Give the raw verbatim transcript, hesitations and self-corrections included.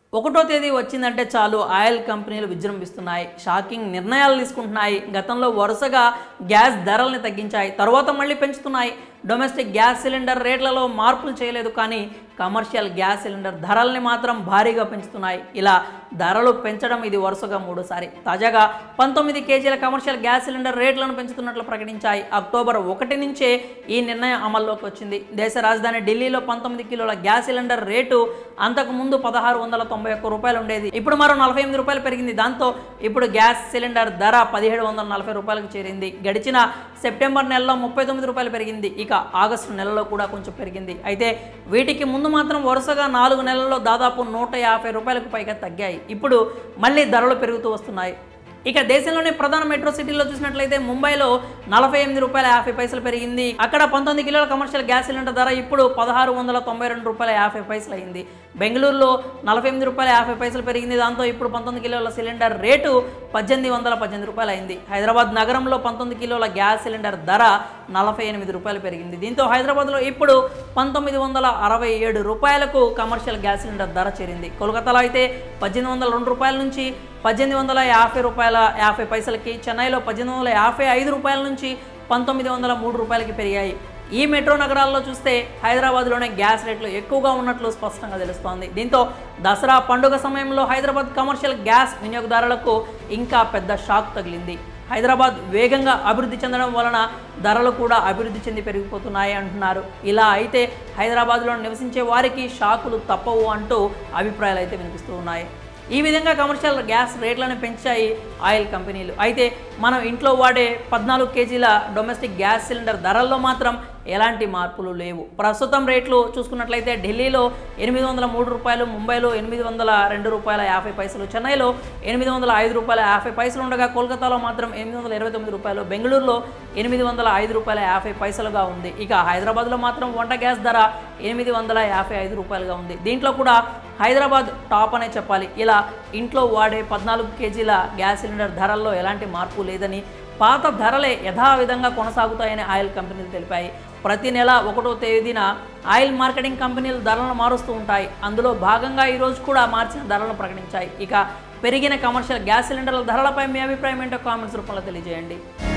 ఒకటో తేదీ వచ్చిందంటే చాలు ఆయిల్ కంపెనీలు విజృంభిస్తున్నాయి, షాకింగ్ నిర్ణయాలు తీసుకుంటున్నాయి. గతంలో వరుసగా గ్యాస్ ధరల్ని తగ్గించాయి, తర్వాత మళ్ళీ పెంచుతున్నాయి. డొమెస్టిక్ గ్యాస్ సిలిండర్ రేట్లలో మార్పులు చేయలేదు, కానీ కమర్షియల్ గ్యాస్ సిలిండర్ ధరల్ని మాత్రం భారీగా పెంచుతున్నాయి. ఇలా ధరలు పెంచడం ఇది వరుసగా మూడోసారి. తాజాగా పంతొమ్మిది కేజీల కమర్షియల్ గ్యాస్ సిలిండర్ రేట్లను పెంచుతున్నట్లు ప్రకటించాయి. అక్టోబర్ ఒకటి నుంచే ఈ నిర్ణయం అమల్లోకి వచ్చింది. దేశ రాజధాని ఢిల్లీలో పంతొమ్మిది కిలోల గ్యాస్ సిలిండర్ రేటు అంతకు ముందు పదహారు వందల తొంభై ఒక్క రూపాయలు ఉండేది. ఇప్పుడు మరో నలభై ఎనిమిది రూపాయలు పెరిగింది. దాంతో ఇప్పుడు గ్యాస్ సిలిండర్ ధర పదిహేడు వందల నలభై రూపాయలకు చేరింది. గడిచిన సెప్టెంబర్ నెలలో ముప్పై తొమ్మిది రూపాయలు పెరిగింది. ఇక ఆగస్టు నెలలో కూడా కొంచెం పెరిగింది. అయితే వీటికి ముందు మాత్రం వరుసగా నాలుగు నెలల్లో దాదాపు నూట యాభై రూపాయలకు పైగా తగ్గాయి. ఇప్పుడు మళ్ళీ ధరలు పెరుగుతూ వస్తున్నాయి. ఇక దేశంలోని ప్రధాన మెట్రో సిటీల్లో చూసినట్లయితే ముంబైలో నలభై ఎనిమిది రూపాయల యాభై పైసలు పెరిగింది. అక్కడ పంతొమ్మిది కిలోల కమర్షియల్ గ్యాస్ సిలిండర్ ధర ఇప్పుడు పదహారు వందల తొంభై రెండు రూపాయల యాభై పైసలు అయింది. బెంగళూరులో నలభై ఎనిమిది రూపాయల యాభై పైసలు పెరిగింది. దాంతో ఇప్పుడు పంతొమ్మిది కిలోల సిలిండర్ రేటు పద్దెనిమిది వందల పద్దెనిమిది రూపాయలు అయింది. హైదరాబాద్ నగరంలో పంతొమ్మిది కిలోల గ్యాస్ సిలిండర్ ధర నలభై ఎనిమిది రూపాయలు పెరిగింది. దీంతో హైదరాబాద్లో ఇప్పుడు పంతొమ్మిది వందల అరవై ఏడు రూపాయలకు కమర్షియల్ గ్యాస్ సిలిండర్ ధర చేరింది. కోల్కతాలో అయితే పద్దెనిమిది వందల రెండు రూపాయల నుంచి పద్దెనిమిది వందల యాభై రూపాయల యాభై పైసలకి, చెన్నైలో పద్దెనిమిది వందల యాభై ఐదు రూపాయల నుంచి పంతొమ్మిది వందల మూడు రూపాయలకి పెరిగాయి. ఈ మెట్రో నగరాల్లో చూస్తే హైదరాబాద్లోనే గ్యాస్ రేట్లు ఎక్కువగా ఉన్నట్లు స్పష్టంగా తెలుస్తోంది. దీంతో దసరా పండుగ సమయంలో హైదరాబాద్ కమర్షియల్ గ్యాస్ వినియోగదారులకు ఇంకా పెద్ద షాక్ తగిలింది. హైదరాబాద్ వేగంగా అభివృద్ధి చెందడం వలన ధరలు కూడా అభివృద్ధి చెంది పెరిగిపోతున్నాయి అంటున్నారు. ఇలా అయితే హైదరాబాద్లో నివసించే వారికి షాకులు తప్పవు అంటూ అభిప్రాయాలు అయితే వినిపిస్తూ ఉన్నాయి. ఈ విధంగా కమర్షియల్ గ్యాస్ రేట్లను పెంచాయి ఆయిల్ కంపెనీలు. అయితే మనం ఇంట్లో వాడే పద్నాలుగు కేజీల డొమెస్టిక్ గ్యాస్ సిలిండర్ ధరల్లో మాత్రం ఎలాంటి మార్పులు లేవు. ప్రస్తుతం రేట్లు చూసుకున్నట్లయితే ఢిల్లీలో ఎనిమిది వందల మూడు రూపాయలు, ముంబైలో ఎనిమిది వందల రెండు రూపాయల యాభై పైసలు, చెన్నైలో ఎనిమిది వందల ఐదు రూపాయల యాభై పైసలు ఉండగా కోల్కతాలో మాత్రం ఎనిమిది వందల ఇరవై తొమ్మిది రూపాయలు, బెంగళూరులో ఎనిమిది వందల ఐదు రూపాయల యాభై పైసలుగా ఉంది. ఇక హైదరాబాద్లో మాత్రం వంట గ్యాస్ ధర ఎనిమిది వందల యాభై ఐదు రూపాయలుగా ఉంది. దీంట్లో కూడా హైదరాబాద్ టాప్ అనే చెప్పాలి. ఇలా ఇంట్లో వాడే పద్నాలుగు కేజీల గ్యాస్ సిలిండర్ ధరల్లో ఎలాంటి మార్పు లేదని, పాత ధరలే యథావిధంగా కొనసాగుతాయని ఆయిల్ కంపెనీలు తెలిపాయి. ప్రతి నెల ఒకటో తేదీన ఆయిల్ మార్కెటింగ్ కంపెనీలు ధరలను మారుస్తూ ఉంటాయి. అందులో భాగంగా ఈరోజు కూడా మార్చిన ధరలను ప్రకటించాయి. ఇక పెరిగిన కమర్షియల్ గ్యాస్ సిలిండర్ల ధరలపై మీ అభిప్రాయం ఏంటో కామెంట్స్ రూపంలో తెలియజేయండి.